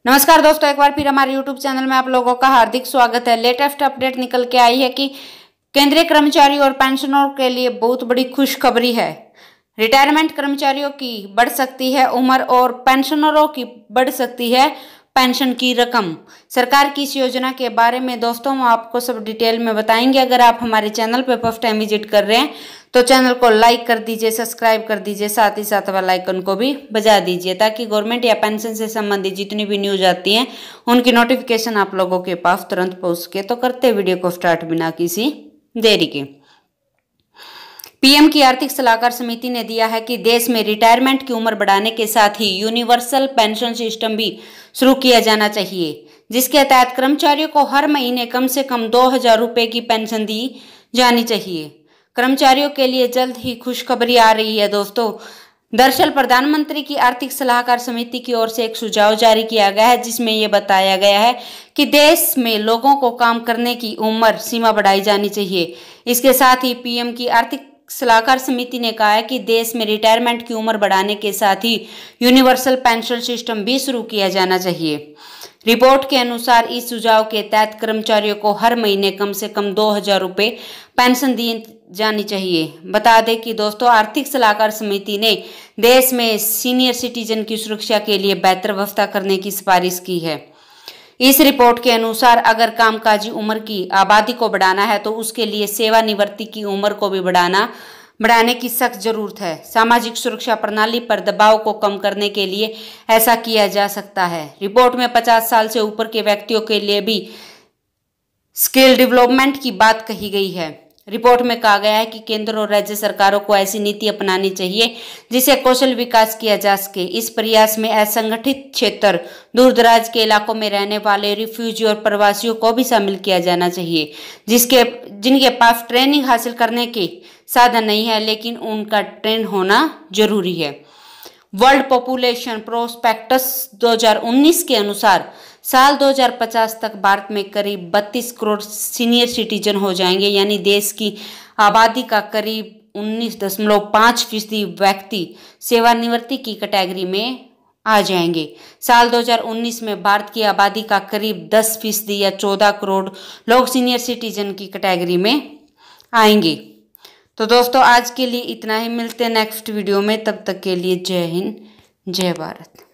नमस्कार दोस्तों, एक बार फिर हमारे YouTube चैनल में आप लोगों का हार्दिक स्वागत है। लेटेस्ट अपडेट निकल के आई है कि केंद्रीय कर्मचारियों और पेंशनरों के लिए बहुत बड़ी खुशखबरी है। रिटायरमेंट कर्मचारियों की बढ़ सकती है उम्र और पेंशनरों की बढ़ सकती है पेंशन की रकम। सरकार की इस योजना के बारे में दोस्तों हम आपको सब डिटेल में बताएंगे। अगर आप हमारे चैनल पर फर्स्ट टाइम विजिट कर रहे हैं तो चैनल को लाइक कर दीजिए, सब्सक्राइब कर दीजिए, साथ ही साथ वाला आइकन को भी बजा दीजिए ताकि गवर्नमेंट या पेंशन से संबंधित जितनी भी न्यूज आती हैं उनकी नोटिफिकेशन आप लोगों के पास तुरंत पहुंच सके। तो करते वीडियो को स्टार्ट बिना किसी देरी के। पीएम की आर्थिक सलाहकार समिति ने दिया है कि देश में रिटायरमेंट की उम्र बढ़ाने के साथ ही यूनिवर्सल पेंशन सिस्टम भी शुरू किया जाना चाहिए, जिसके तहत कर्मचारियों को हर महीने कम से कम 2,000 रुपए की पेंशन दी जानी चाहिए। कर्मचारियों के लिए जल्द ही खुशखबरी आ रही है दोस्तों। दरअसल प्रधानमंत्री की आर्थिक सलाहकार समिति की ओर से एक सुझाव जारी किया गया है, जिसमें यह बताया गया है कि देश में लोगों को काम करने की उम्र सीमा बढ़ाई जानी चाहिए। इसके साथ ही पीएम की आर्थिक सलाहकार समिति ने कहा है कि देश में रिटायरमेंट की उम्र बढ़ाने के साथ ही यूनिवर्सल पेंशन सिस्टम भी शुरू किया जाना चाहिए। रिपोर्ट के अनुसार इस सुझाव के तहत कर्मचारियों को हर महीने कम से कम 2,000 रुपए पेंशन दी जानी चाहिए। बता दें कि दोस्तों आर्थिक सलाहकार समिति ने देश में सीनियर सिटीजन की सुरक्षा के लिए बेहतर व्यवस्था करने की सिफारिश की है। इस रिपोर्ट के अनुसार अगर कामकाजी उम्र की आबादी को बढ़ाना है तो उसके लिए सेवानिवृत्ति की उम्र को भी बढ़ाने की सख्त जरूरत है। सामाजिक सुरक्षा प्रणाली पर दबाव को कम करने के लिए ऐसा किया जा सकता है। रिपोर्ट में 50 साल से ऊपर के व्यक्तियों के लिए भी स्किल डेवलपमेंट की बात कही गई है। रिपोर्ट में कहा गया है कि केंद्र और राज्य सरकारों को ऐसी नीति अपनानी चाहिए जिससे कौशल विकास किया जा सके। इस प्रयास में असंगठित क्षेत्र, दूर दराज के इलाकों में रहने वाले रिफ्यूजी और प्रवासियों को भी शामिल किया जाना चाहिए, जिनके पास ट्रेनिंग हासिल करने के साधन नहीं है, लेकिन उनका ट्रेन होना जरूरी है। वर्ल्ड पॉपुलेशन प्रोस्पेक्टस 2019 के अनुसार साल 2050 तक भारत में करीब 32 करोड़ सीनियर सिटीजन हो जाएंगे, यानी देश की आबादी का करीब 19.5% व्यक्ति सेवानिवृत्ति की कैटेगरी में आ जाएंगे। साल 2019 में भारत की आबादी का करीब 10% या 14 करोड़ लोग सीनियर सिटीजन की कैटेगरी में आएंगे। तो दोस्तों आज के लिए इतना ही, मिलते हैं नेक्स्ट वीडियो में। तब तक के लिए जय हिंद, जय भारत।